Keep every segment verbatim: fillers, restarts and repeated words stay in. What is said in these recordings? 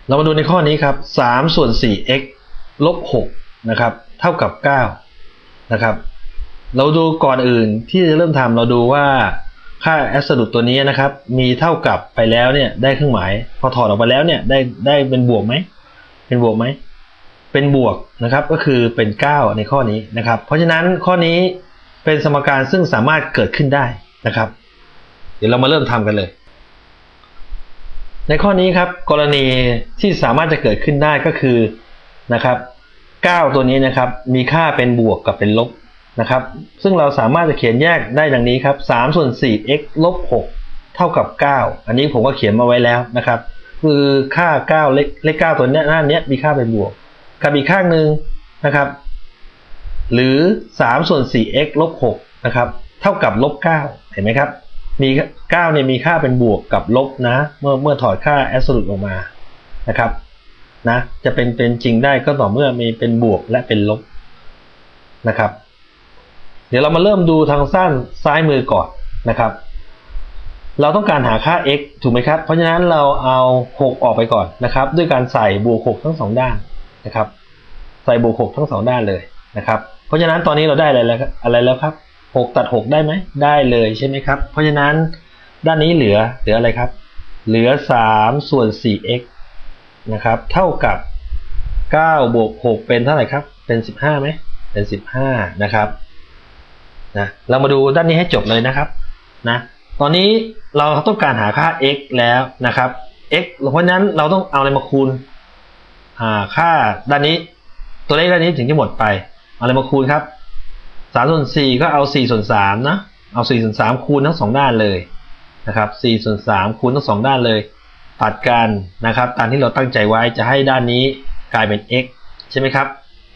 เรามาดูในข้อนี้ครับสามส่วนสี่ x ลบหกนะครับเท่ากับเก้านะครับเราดูก่อนอื่นที่จะเริ่มทำเราดูว่าค่า absolute ตัวนี้นะครับมีเท่ากับไปแล้วเนี่ยได้เครื่องหมายพอถอดออกไปแล้วเนี่ยได้ได้เป็นบวกไหมเป็นบวกไหมเป็นบวกนะครับก็คือเป็นเก้าในข้อนี้นะครับเพราะฉะนั้นข้อนี้เป็นสมการซึ่งสามารถเกิดขึ้นได้นะครับเดี๋ยวเรามาเริ่มทำกันเลยในข้อนี้ครับกรณีที่สามารถจะเกิดขึ้นได้ก็คือนะครับเก้าตัวนี้นะครับมีค่าเป็นบวกกับเป็นลบนะครับซึ่งเราสามารถจะเขียนแยกได้ดังนี้ครับสามส่วนสี่ x ลบหกเท่ากับเก้าอันนี้ผมก็เขียนมาไว้แล้วนะครับคือค่าเก้าเลขเลขเก้าตัวนี้หน้านี้มีค่าเป็นบวกกับอีกข้างหนึ่งนะครับหรือสามส่วนสี่ x ลบหกนะครับเท่ากับลบเก้าเห็นไหมครับมีเก้าเนี่ยมีค่าเป็นบวกกับลบนะเมื่อเมื่อถอดค่า absolute ออกมานะครับนะจะเป็นเป็นจริงได้ก็ต่อเมื่อมีเป็นบวกและเป็นลบนะครับเดี๋ยวเรามาเริ่มดูทางสั้นซ้ายมือก่อนนะครับเราต้องการหาค่า x ถูกไหมครับเพราะฉะนั้นเราเอาหกออกไปก่อนนะครับด้วยการใส่บวกหกทั้งสองด้านนะครับใส่บวกหกทั้งสองด้านเลยนะครับเพราะฉะนั้นตอนนี้เราได้อะไรแล้วอะไรแล้วครับหกตัดหกได้ไหมได้เลยใช่ไหมครับเพราะฉะนั้นด้านนี้เหลือเหลืออะไรครับเหลือสามส่วนสี่ x นะครับเท่ากับเก้าบวกหกเป็นเท่าไหร่ครับเป็นสิบห้าไหมเป็นสิบห้านะครับนะเรามาดูด้านนี้ให้จบเลยนะครับนะตอนนี้เราต้องการหาค่า x แล้วนะครับ x เพราะฉะนั้นเราต้องเอาอะไรมาคูณหาค่าด้านนี้ตัวเลขด้านนี้ถึงจะหมดไปเอาอะไรมาคูณครับสามส่วนสี่ก็เอาสี่ส่วนสามนะเอาสี่ส่วนสามคูณทั้งสองด้านเลยนะครับสี่ส่วนสามคูณทั้งสองด้านเลยตัดกันนะครับตามที่เราตั้งใจไว้จะให้ด้านนี้กลายเป็น x ใช่ไหมครับ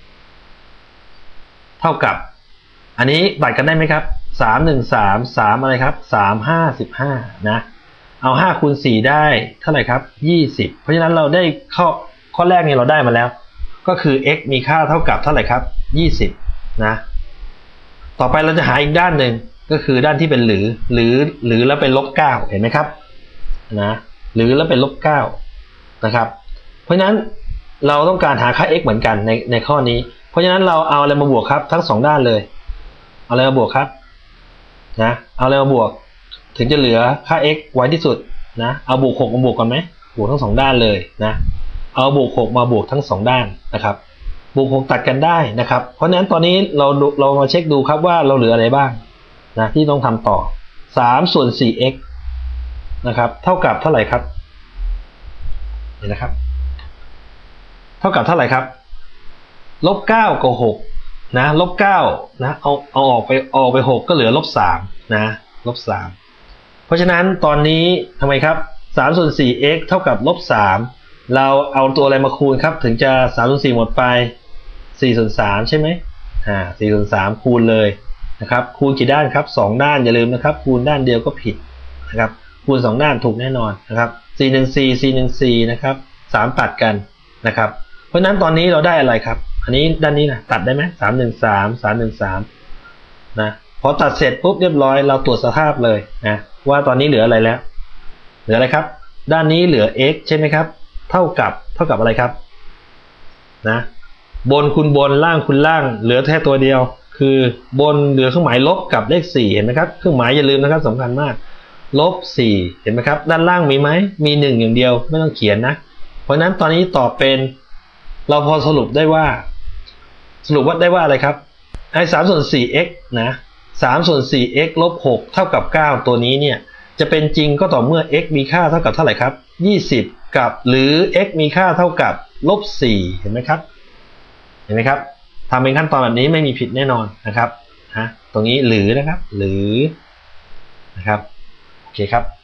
เท่ากับอันนี้ตัดกันได้ไหมครับสาม หนึ่ง สาม สามอะไรครับสาม ห้า สิบห้านะเอาห้าคูณสี่ได้เท่าไหร่ครับยี่สิบเพราะฉะนั้นเราได้ข้อข้อแรกนี้เราได้มาแล้วก็คือ x มีค่าเท่ากับเท่าไหร่ครับยี่สิบนะต่อไปเราจะหาอีกด้านหนึ่งก็คือด้านที่เป็นหรือหรือหรือแล้วเป็นลบเก้าเห็นไหมครับนะหรือแล้วเป็นลบเก้านะครับเพราะฉะนั้นเราต้องการหาค่า x เหมือนกันในในข้อนี้เพราะฉะนั้นเราเอาอะไรมาบวกครับทั้งสองด้านเลยเอาอะไรมาบวกครับนะเอาอะไรมาบวกถึงจะเหลือค่า x ไว้ที่สุดนะเอาบวกหกมาบวกกันไหมบวกทั้งสองด้านเลยนะเอาบวกหกมาบวกทั้งสองด้านนะครับบวกหกตัดกันได้นะครับเพราะฉะนั้นตอนนี้เราเรามาเช็คดูครับว่าเราเหลืออะไรบ้างนะที่ต้องทำต่อสามส่วนสี่ x นะครับเท่ากับเท่าไหร่ครับนี่นะครับเท่ากับเท่าไหร่ครับลบเก้ากับหกนะลบเก้านะเอาเอาออกไปออกไปหกก็เหลือลบสามนะลบสามเพราะฉะนั้นตอนนี้ทำไมครับสามส่วนสี่ x เท่ากับลบสามเราเอาตัวอะไรมาคูณครับถึงจะสามส่วนสี่หมดไปสี่ส่วนสามใช่ไหมอ่าสี่ส่วนสามคูณเลยนะครับคูณกี่ด้านครับสองด้านอย่าลืมนะครับคูณด้านเดียวก็ผิดนะครับคูณสองด้านถูกแน่นอนนะครับสี่ หนึ่ง สี่ สี่ หนึ่ง สี่นะครับสามตัดกันนะครับเพราะฉะนั้นตอนนี้เราได้อะไรครับอันนี้ด้านนี้นะตัดได้ไหมสาม หนึ่ง สาม สาม หนึ่ง สามนะพอตัดเสร็จปุ๊บเรียบร้อยเราตรวจสภาพเลยนะว่าตอนนี้เหลืออะไรแล้วเหลืออะไรครับด้านนี้เหลือ x ใช่ไหมครับเท่ากับเท่ากับอะไรครับนะบนคูณบนล่างคูณล่างเหลือแค่ตัวเดียวคือบนเหลือเครื่องหมายลบกับเลขสี่เห็นไหมครับเครื่องหมายอย่าลืมนะครับสำคัญมากลบสี่เห็นไหมครับด้านล่างมีไหมมีหนึ่งอย่างเดียวไม่ต้องเขียนนะเพราะฉะนั้นตอนนี้ตอบเป็นเราพอสรุปได้ว่าสรุปว่าได้ว่าอะไรครับไอ้สามส่วนสี่ x นะสามส่วนสี่ x ลบหกเท่ากับเก้าตัวนี้เนี่ยจะเป็นจริงก็ต่อเมื่อ x มีค่าเท่ากับเท่าไหร่ครับยี่สิบกับหรือ x มีค่าเท่ากับลบสี่เห็นไหมครับเห็นไหมครับทำเป็นขั้นตอนแบบนี้ไม่มีผิดแน่นอนนะครับฮะตรงนี้หรือนะครับหรือนะครับโอเคครับ